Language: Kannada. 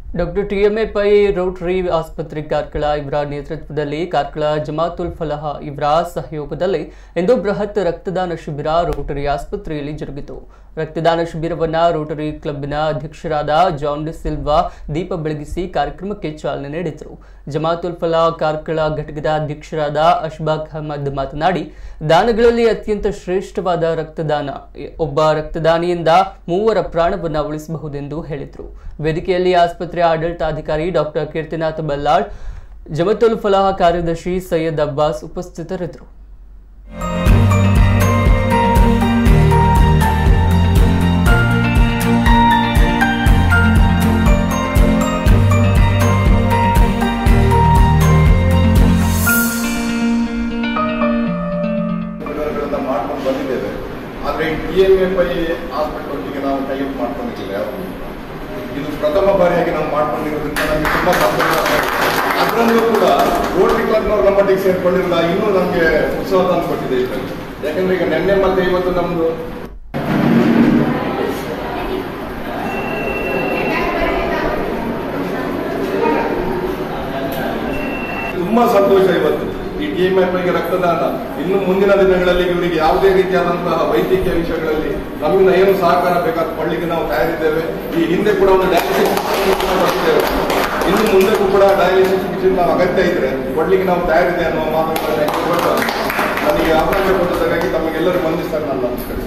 ಡಾಕ್ಟರ್ ಟಿಎಂಎ ಪೈ ರೋಟರಿ ಆಸ್ಪತ್ರೆ ಕಾರ್ಕಳ ಇವರ ನೇತೃತ್ವದಲ್ಲಿ ಕಾರ್ಕಳ ಜಮಾತುಲ್ ಫಲಾಹ ಇವರ ಸಹಯೋಗದಲ್ಲಿ ಇಂದು ಬೃಹತ್ ರಕ್ತದಾನ ಶಿಬಿರ ರೋಟರಿ ಆಸ್ಪತ್ರೆಯಲ್ಲಿ ಜರುಗಿತು. ರಕ್ತದಾನ ಶಿಬಿರವನ್ನು ರೋಟರಿ ಕ್ಲಬ್ನ ಅಧ್ಯಕ್ಷರಾದ ಜಾನ್ ಡಿ ಸಿಲ್ವಾ ದೀಪ ಬೆಳಗಿಸಿ ಕಾರ್ಯಕ್ರಮಕ್ಕೆ ಚಾಲನೆ ನೀಡಿದರು. ಜಮಾತುಲ್ ಫಲಾಹ ಕಾರ್ಕಳ ಘಟಕದ ಅಧ್ಯಕ್ಷರಾದ ಅಶ್ಬಾಕ್ ಅಹಮದ್ ಮಾತನಾಡಿ, ದಾನಗಳಲ್ಲಿ ಅತ್ಯಂತ ಶ್ರೇಷ್ಠವಾದ ರಕ್ತದಾನ. ಒಬ್ಬ ರಕ್ತದಾನಿಯಿಂದ 3 ಪ್ರಾಣವನ್ನು ಉಳಿಸಬಹುದೆಂದು ಹೇಳಿದರು. ವೇದಿಕೆಯಲ್ಲಿ ಆಸ್ಪತ್ರೆ ಆಡಳಿತಾಧಿಕಾರಿ ಡಾಕ್ಟರ್ ಕೀರ್ತಿನಾಥ್ ಬಲ್ಲಾಳ್, ಜಮಾತುಲ್ ಫಲಾಹ ಕಾರ್ಯದರ್ಶಿ ಸೈಯದ್ ಅಬ್ಬಾಸ್ ಉಪಸ್ಥಿತರಿದ್ದರು. ಮಾಡ್ಕೊಂಡು ಬಂದಿದ್ದೇವೆ. ಆದರೆ ಟಿಎಂಎ ಹಾಸ್ಪಿಟಲ್ಗೆ ನಾವು ಟೈಅಪ್ ಮಾಡ್ಕೊಂಡಿರಲಿಲ್ಲ. ಇದು ಪ್ರಥಮ ಬಾರಿಯಾಗಿ ನಾವು ಮಾಡ್ಕೊಂಡಿರೋದ್ರಿಂದ ನಮಗೆ ತುಂಬ ಸಂತೋಷ. ಅದರಲ್ಲೂ ಕೂಡ ರೋಟರಿ ಕ್ಲಬ್ನವ್ರು ನಮ್ಮೊಟ್ಟಿಗೆ ಸೇರ್ಕೊಂಡಿರೋದ ಇನ್ನೂ ನಮಗೆ ಉತ್ಸವ ತಂದು ಕೊಟ್ಟಿದೆ ಇದರಲ್ಲಿ. ಯಾಕಂದ್ರೆ ಈಗ ನಿನ್ನೆ ಮತ್ತೆ ಇವತ್ತು ನಮ್ಮದು ತುಂಬ ಸಂತೋಷ. ಇವತ್ತು ಈ ಟಿಎಂಎ ರಕ್ತದಾನ ಇನ್ನು ಮುಂದಿನ ದಿನಗಳಲ್ಲಿ ಇವರಿಗೆ ಯಾವುದೇ ರೀತಿಯಾದಂತಹ ವೈದ್ಯಕೀಯ ವಿಷಯಗಳಲ್ಲಿ ನಮ್ಮಿಂದ ಏನು ಸಹಕಾರ ಬೇಕಾದ ಕೊಡ್ಲಿಕ್ಕೆ ನಾವು ತಯಾರಿದ್ದೇವೆ. ಈ ಹಿಂದೆ ಕೂಡ ಒಂದು ಡಯಾಲಿಸಿಸ್ ಬರ್ತಿದ್ದೇವೆ. ಇನ್ನು ಮುಂದಕ್ಕೂ ಕೂಡ ಡಯಾಲಿಸಿಸ್ ಮಿಷನ್ ನಾವು ಅಗತ್ಯ ಇದ್ರೆ ಕೊಡ್ಲಿಕ್ಕೆ ನಾವು ತಯಾರಿದೆ ಅನ್ನುವ ಮಾತುಗಳನ್ನು ನನಗೆ ಅವಕಾಶ ಕೊಟ್ಟದಕ್ಕಾಗಿ ತಮಗೆಲ್ಲರೂ ಬಂದಿಸ್ತಾರೆ. ನಾನು ನಮಸ್ಕಾರ.